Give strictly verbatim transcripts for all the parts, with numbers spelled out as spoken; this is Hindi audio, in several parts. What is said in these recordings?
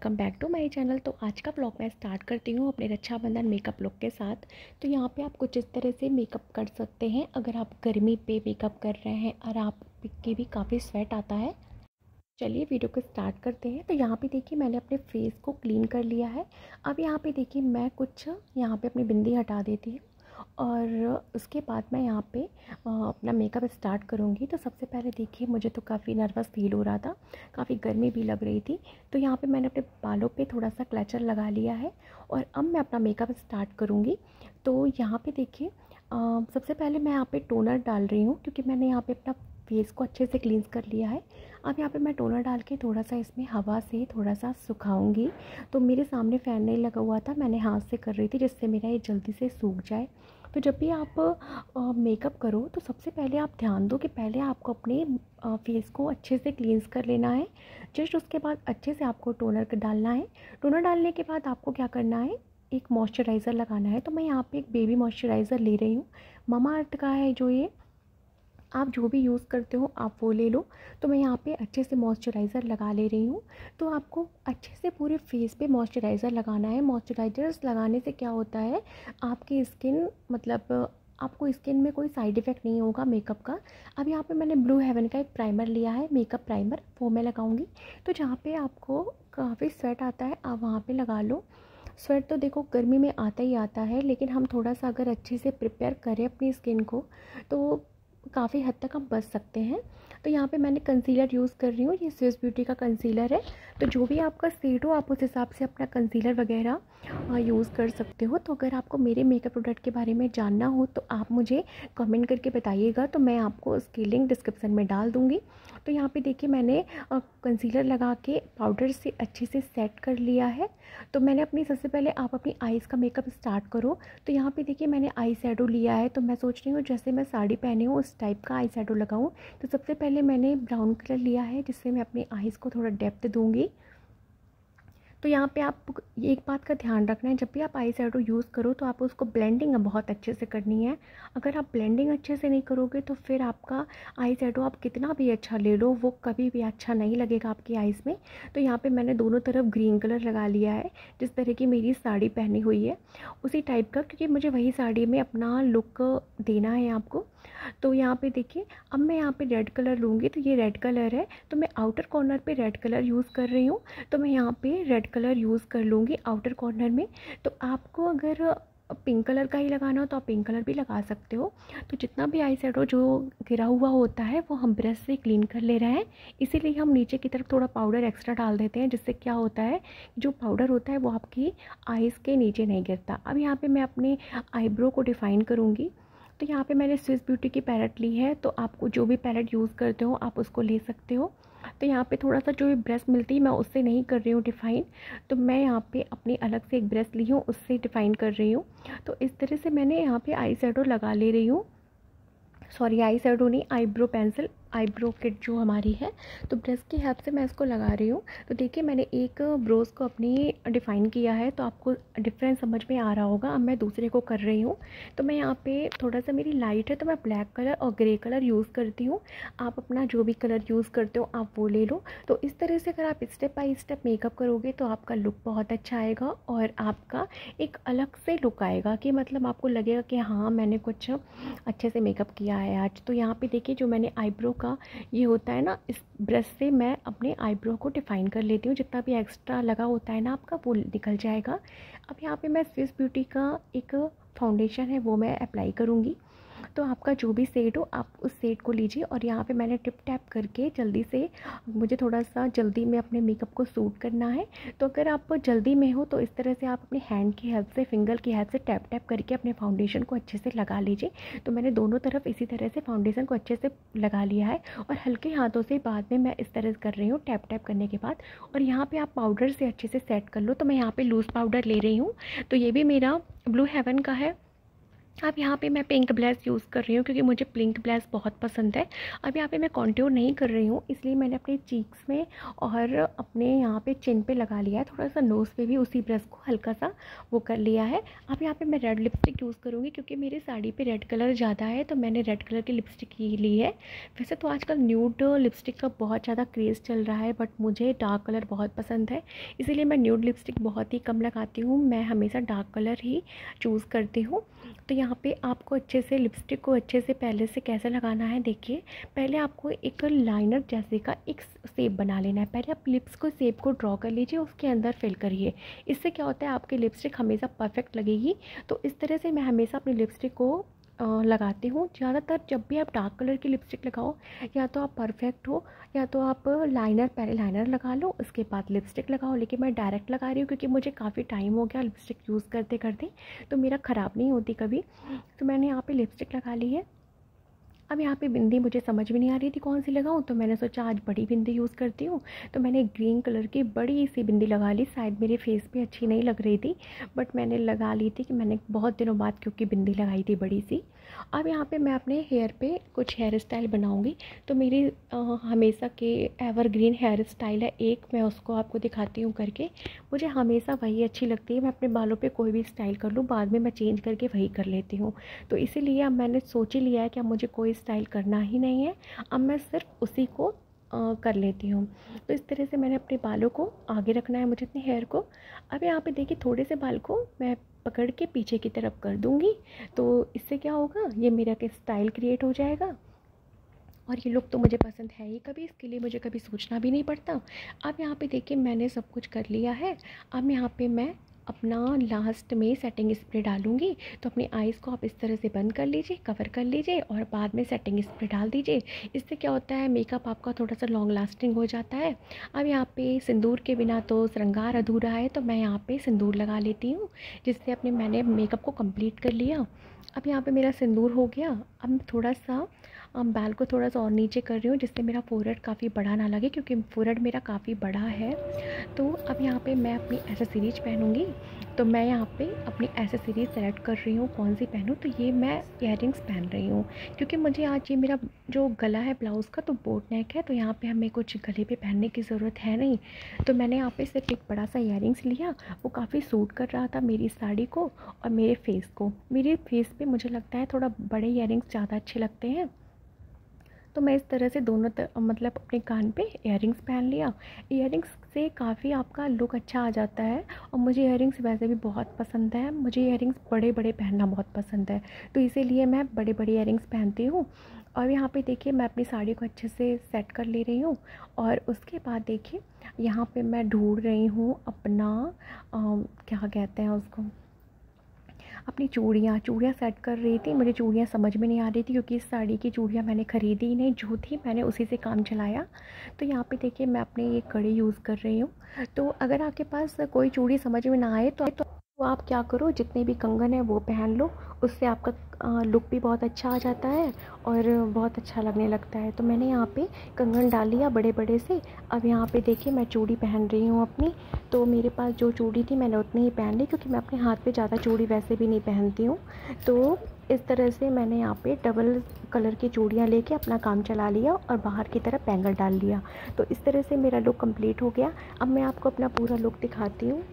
Welcome back to my channel. तो आज का व्लॉग मैं स्टार्ट करती हूँ अपने रक्षाबंधन मेकअप लुक के साथ। तो यहाँ पे आप कुछ इस तरह से मेकअप कर सकते हैं अगर आप गर्मी पे मेकअप कर रहे हैं और आप के भी काफ़ी स्वेट आता है। चलिए वीडियो को स्टार्ट करते हैं। तो यहाँ पे देखिए मैंने अपने फेस को क्लीन कर लिया है। अब यहाँ पे देखिए मैं कुछ यहाँ पे अपनी बिंदी हटा देती हूँ और उसके बाद मैं यहाँ पे अपना मेकअप स्टार्ट करूँगी। तो सबसे पहले देखिए मुझे तो काफ़ी नर्वस फील हो रहा था, काफ़ी गर्मी भी लग रही थी। तो यहाँ पे मैंने अपने बालों पे थोड़ा सा क्लचर लगा लिया है और अब मैं अपना मेकअप स्टार्ट करूँगी। तो यहाँ पे देखिए सबसे पहले मैं यहाँ पे टोनर डाल रही हूँ क्योंकि मैंने यहाँ पे अपना फेस को अच्छे से क्लींस कर लिया है। अब यहाँ पे मैं टोनर डाल के थोड़ा सा इसमें हवा से थोड़ा सा सुखाऊंगी। तो मेरे सामने फ़ैन नहीं लगा हुआ था, मैंने हाथ से कर रही थी जिससे मेरा ये जल्दी से सूख जाए। तो जब भी आप मेकअप करो तो सबसे पहले आप ध्यान दो कि पहले आपको अपने फेस को अच्छे से क्लींस कर लेना है। जस्ट उसके बाद अच्छे से आपको टोनर डालना है। टोनर डालने के बाद आपको क्या करना है, एक मॉइस्चराइज़र लगाना है। तो मैं यहाँ पे एक बेबी मॉइस्चराइज़र ले रही हूँ, ममा अर्थ का है जो ये, आप जो भी यूज़ करते हो आप वो ले लो। तो मैं यहाँ पे अच्छे से मॉइस्चराइज़र लगा ले रही हूँ। तो आपको अच्छे से पूरे फेस पे मॉइस्चराइज़र लगाना है। मॉइस्चराइज़र्स लगाने से क्या होता है, आपकी स्किन मतलब आपको स्किन में कोई साइड इफ़ेक्ट नहीं होगा मेकअप का। अब यहाँ पे मैंने ब्लू हेवन का एक प्राइमर लिया है, मेकअप प्राइमर, वो मैं लगाऊंगी। तो जहाँ पे आपको काफ़ी स्वेट आता है आप वहाँ पे लगा लो। स्वेट तो देखो गर्मी में आता ही आता है, लेकिन हम थोड़ा सा अगर अच्छे से प्रिपेयर करें अपनी स्किन को तो काफ़ी हद तक हम बच सकते हैं। तो यहाँ पे मैंने कंसीलर यूज़ कर रही हूँ, ये स्विस ब्यूटी का कंसीलर है। तो जो भी आपका शेड हो आप उस हिसाब से अपना कंसीलर वगैरह यूज़ कर सकते हो। तो अगर आपको मेरे मेकअप प्रोडक्ट के बारे में जानना हो तो आप मुझे कमेंट करके बताइएगा, तो मैं आपको उसकी लिंक डिस्क्रिप्शन में डाल दूँगी। तो यहाँ पे देखिए मैंने कंसीलर लगा के पाउडर से अच्छे से सेट कर लिया है। तो मैंने अपनी सबसे पहले आप अपनी आइज़ का मेकअप स्टार्ट करो। तो यहाँ पे देखिए मैंने आई शैडो लिया है। तो मैं सोच रही हूँ जैसे मैं साड़ी पहनी हूँ उस टाइप का आई शैडो लगाऊँ। तो सबसे पहले मैंने ब्राउन कलर लिया है जिससे मैं अपनी आइज़ को थोड़ा डेप्थ दूँगी। तो यहाँ पे आप एक बात का ध्यान रखना है, जब भी आप आई शैडो यूज़ करो तो आप उसको ब्लेंडिंग बहुत अच्छे से करनी है। अगर आप ब्लेंडिंग अच्छे से नहीं करोगे तो फिर आपका आई शैडो आप कितना भी अच्छा ले लो वो कभी भी अच्छा नहीं लगेगा आपकी आइज़ में। तो यहाँ पे मैंने दोनों तरफ ग्रीन कलर लगा लिया है, जिस तरह की मेरी साड़ी पहनी हुई है उसी टाइप का, क्योंकि मुझे वही साड़ी में अपना लुक देना है आपको। तो यहाँ पे देखिए अब मैं यहाँ पे रेड कलर लूँगी। तो ये रेड कलर है, तो मैं आउटर कॉर्नर पे रेड कलर यूज़ कर रही हूँ। तो मैं यहाँ पे रेड कलर यूज़ कर लूँगी आउटर कॉर्नर में। तो आपको अगर पिंक कलर का ही लगाना हो तो आप पिंक कलर भी लगा सकते हो। तो जितना भी आई शैडो जो गिरा हुआ होता है वो हम ब्रश से क्लीन कर ले रहे हैं, इसीलिए हम नीचे की तरफ थोड़ा पाउडर एक्स्ट्रा डाल देते हैं, जिससे क्या होता है जो पाउडर होता है वो आपकी आइज़ के नीचे नहीं गिरता। अब यहाँ पे मैं अपने आईब्रो को डिफ़ाइन करूँगी। तो यहाँ पे मैंने स्विस ब्यूटी की पैलेट ली है, तो आपको जो भी पैलेट यूज़ करते हो आप उसको ले सकते हो। तो यहाँ पे थोड़ा सा जो भी ब्रश मिलती है मैं उससे नहीं कर रही हूँ डिफ़ाइन, तो मैं यहाँ पे अपनी अलग से एक ब्रश ली हूँ उससे डिफ़ाइन कर रही हूँ। तो इस तरह से मैंने यहाँ पे आई शैडो लगा ले रही हूँ, सॉरी आई शैडो नहीं, आईब्रो पेंसिल, आईब्रो किट जो हमारी है। तो ब्रश की हेल्प से मैं इसको लगा रही हूँ। तो देखिए मैंने एक ब्रोज को अपनी डिफ़ाइन किया है, तो आपको डिफरेंस समझ में आ रहा होगा। अब मैं दूसरे को कर रही हूँ। तो मैं यहाँ पे थोड़ा सा मेरी लाइट है तो मैं ब्लैक कलर और ग्रे कलर यूज़ करती हूँ। आप अपना जो भी कलर यूज़ करते हो आप वो ले लो। तो इस तरह से अगर आप स्टेप बाई स्टेप मेकअप करोगे तो आपका लुक बहुत अच्छा आएगा और आपका एक अलग से लुक आएगा कि मतलब आपको लगेगा कि हाँ मैंने कुछ अच्छे से मेकअप किया है आज। तो यहाँ पे देखिए जो मैंने आईब्रो का ये होता है ना, इस ब्रश से मैं अपने आईब्रो को डिफ़ाइन कर लेती हूँ, जितना भी एक्स्ट्रा लगा होता है ना आपका वो निकल जाएगा। अब यहाँ पे मैं स्विस ब्यूटी का एक फाउंडेशन है वो मैं अप्लाई करूँगी। तो आपका जो भी शेड हो आप उस शेड को लीजिए और यहाँ पे मैंने टिप टैप करके जल्दी से, मुझे थोड़ा सा जल्दी में अपने मेकअप को सूट करना है। तो अगर आप जल्दी में हो तो इस तरह से आप अपने हैंड की हेल्प से, फिंगर की हेल्प से टैप टैप करके अपने फाउंडेशन को अच्छे से लगा लीजिए। तो मैंने दोनों तरफ इसी तरह से फाउंडेशन को अच्छे से लगा लिया है और हल्के हाथों से बाद में मैं इस तरह कर रही हूँ टैप टैप करने के बाद। और यहाँ पर आप पाउडर से अच्छे से सेट कर लो। तो मैं यहाँ पर लूज़ पाउडर ले रही हूँ, तो ये भी मेरा ब्लू हेवन का है। अब यहाँ पे मैं पिंक ब्लश यूज़ कर रही हूँ क्योंकि मुझे पिंक ब्लश बहुत पसंद है। अब यहाँ पे मैं कॉन्टूर नहीं कर रही हूँ, इसलिए मैंने अपने चीक्स में और अपने यहाँ पे चिन पे लगा लिया है। थोड़ा सा नोज़ पे भी उसी ब्रश को हल्का सा वो कर लिया है। अब यहाँ पे मैं रेड लिपस्टिक यूज़ करूँगी क्योंकि मेरी साड़ी पे रेड कलर ज़्यादा है, तो मैंने रेड कलर की लिपस्टिक ही ली है। वैसे तो आजकल न्यूड लिपस्टिक का बहुत ज़्यादा क्रेज़ चल रहा है, बट मुझे डार्क कलर बहुत पसंद है, इसीलिए मैं न्यूड लिपस्टिक बहुत ही कम लगाती हूँ। मैं हमेशा डार्क कलर ही चूज़ करती हूँ। तो यहाँ पे आपको अच्छे से लिपस्टिक को अच्छे से पहले से कैसे लगाना है, देखिए। पहले आपको एक लाइनर जैसे का एक शेप बना लेना है। पहले आप लिप्स को शेप को ड्रॉ कर लीजिए, उसके अंदर फिल करिए। इससे क्या होता है, आपकी लिपस्टिक हमेशा परफेक्ट लगेगी। तो इस तरह से मैं हमेशा अपनी लिपस्टिक को अ, लगाती हूँ। ज़्यादातर जब भी आप डार्क कलर की लिपस्टिक लगाओ, या तो आप परफेक्ट हो या तो आप लाइनर, पहले लाइनर लगा लो उसके बाद लिपस्टिक लगाओ। लेकिन मैं डायरेक्ट लगा रही हूँ क्योंकि मुझे काफ़ी टाइम हो गया लिपस्टिक यूज़ करते करते, तो मेरा ख़राब नहीं होती कभी। तो मैंने यहाँ पे लिपस्टिक लगा ली है। अब यहाँ पे बिंदी मुझे समझ में नहीं आ रही थी कौन सी लगाऊँ, तो मैंने सोचा आज बड़ी बिंदी यूज़ करती हूँ। तो मैंने ग्रीन कलर की बड़ी सी बिंदी लगा ली। शायद मेरे फेस पे अच्छी नहीं लग रही थी, बट मैंने लगा ली थी कि मैंने बहुत दिनों बाद क्योंकि बिंदी लगाई थी बड़ी सी। अब यहाँ पे मैं अपने हेयर पे कुछ हेयर स्टाइल बनाऊँगी। तो मेरी अ, हमेशा के एवरग्रीन हेयर स्टाइल है एक, मैं उसको आपको दिखाती हूँ करके। मुझे हमेशा वही अच्छी लगती है। मैं अपने बालों पे कोई भी स्टाइल कर लूँ, बाद में मैं चेंज करके वही कर लेती हूँ। तो इसीलिए अब मैंने सोच ही लिया है कि अब मुझे कोई स्टाइल करना ही नहीं है, अब मैं सिर्फ उसी को अ, कर लेती हूँ। तो इस तरह से मैंने अपने बालों को आगे रखना है मुझे, अपने हेयर को। अब यहाँ पे देखिए थोड़े से बाल को मैं पकड़ के पीछे की तरफ कर दूँगी। तो इससे क्या होगा, ये मेरा के स्टाइल क्रिएट हो जाएगा। और ये लुक तो मुझे पसंद है ही, कभी इसके लिए मुझे कभी सोचना भी नहीं पड़ता। अब यहाँ पे देखिए मैंने सब कुछ कर लिया है। अब यहाँ पे मैं अपना लास्ट में सेटिंग स्प्रे डालूँगी। तो अपनी आइज़ को आप इस तरह से बंद कर लीजिए, कवर कर लीजिए और बाद में सेटिंग स्प्रे डाल दीजिए। इससे क्या होता है, मेकअप आपका थोड़ा सा लॉन्ग लास्टिंग हो जाता है। अब यहाँ पे सिंदूर के बिना तो श्रृंगार अधूरा है, तो मैं यहाँ पे सिंदूर लगा लेती हूँ, जिससे अपने मैंने मेकअप को कंप्लीट कर लिया। अब यहाँ पे मेरा सिंदूर हो गया। अब मैं थोड़ा सा अब बाल को थोड़ा सा और नीचे कर रही हूँ, जिससे मेरा फोरहेड काफ़ी बड़ा ना लगे, क्योंकि फोरहेड मेरा काफ़ी बड़ा है। तो अब यहाँ पे मैं अपनी एसेसरीज पहनूँगी। तो मैं यहाँ पे अपनी एसेसरीज सेलेक्ट कर रही हूँ कौन सी पहनूँ। तो ये मैं इयररिंग्स पहन रही हूँ, क्योंकि मुझे आज ये मेरा जो गला है ब्लाउज़ का तो बोट नेक है, तो यहाँ पे हमें कुछ गले पे पहनने की ज़रूरत है नहीं। तो मैंने यहाँ पे सिर्फ एक बड़ा सा इयररिंग्स लिया, वो काफ़ी सूट कर रहा था मेरी साड़ी को और मेरे फेस को। मेरे फेस पे मुझे लगता है थोड़ा बड़े इयररिंग्स ज़्यादा अच्छे लगते हैं। तो मैं इस तरह से दोनों तर, मतलब अपने कान पे इयररिंग्स पहन लिया। इयररिंग्स से काफ़ी आपका लुक अच्छा आ जाता है, और मुझे इयररिंग्स वैसे भी बहुत पसंद है। मुझे इयररिंग्स बड़े बड़े पहनना बहुत पसंद है, तो इसीलिए मैं बड़े बड़े इयररिंग्स पहनती हूँ। और यहाँ पे देखिए मैं अपनी साड़ी को अच्छे से सेट कर ले रही हूँ। और उसके बाद देखिए यहाँ पे मैं ढूंढ रही हूँ अपना आ, क्या कहते हैं उसको, अपनी चूड़ियाँ चूड़ियाँ सेट कर रही थी। मुझे चूड़ियाँ समझ में नहीं आ रही थी, क्योंकि इस साड़ी की चूड़ियाँ मैंने ख़रीदी ही नहीं, जो थी मैंने उसी से काम चलाया। तो यहाँ पे देखिए मैं अपनी ये कड़ी यूज़ कर रही हूँ। तो अगर आपके पास कोई चूड़ी समझ में ना आए तो तो आप क्या करो, जितने भी कंगन है वो पहन लो, उससे आपका लुक भी बहुत अच्छा आ जाता है और बहुत अच्छा लगने लगता है। तो मैंने यहाँ पे कंगन डाल लिया बड़े बड़े से। अब यहाँ पे देखिए मैं चूड़ी पहन रही हूँ अपनी। तो मेरे पास जो चूड़ी थी मैंने उतनी ही पहन ली, क्योंकि मैं अपने हाथ पे ज़्यादा चूड़ी वैसे भी नहीं पहनती हूँ। तो इस तरह से मैंने यहाँ पे डबल कलर की चूड़ियाँ लेके अपना काम चला लिया और बाहर की तरफ बैंगल डाल लिया। तो इस तरह से मेरा लुक कंप्लीट हो गया। अब मैं आपको अपना पूरा लुक दिखाती हूँ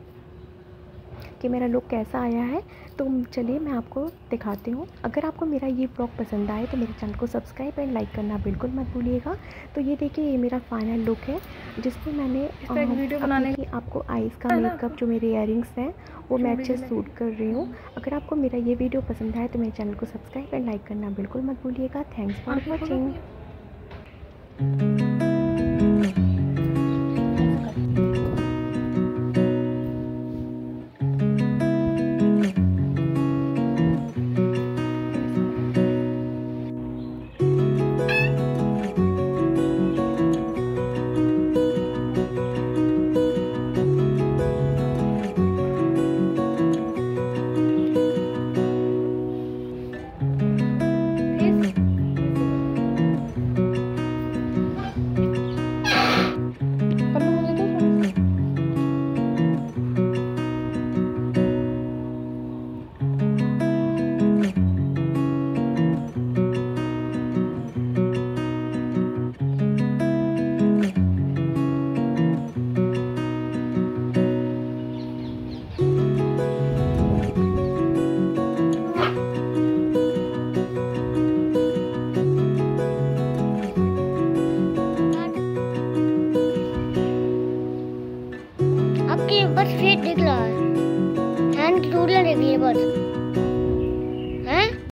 कि मेरा लुक कैसा आया है। तो चलिए मैं आपको दिखाती हूँ। अगर आपको मेरा ये ब्लॉग पसंद आए तो मेरे चैनल को सब्सक्राइब एंड लाइक करना बिल्कुल मत भूलिएगा। तो ये देखिए ये मेरा फाइनल लुक है, जिसमें मैंने वीडियो बनाने की आपको आइज़ का मेकअप जो मेरे इयररिंग्स हैं वो मैं अच्छे से सूट कर रही हूँ। अगर आपको मेरा ये वीडियो पसंद आए तो मेरे चैनल को सब्सक्राइब एंड लाइक करना बिल्कुल मत भूलिएगा। Thanks for watching. was fate declared, and Gloria revealed.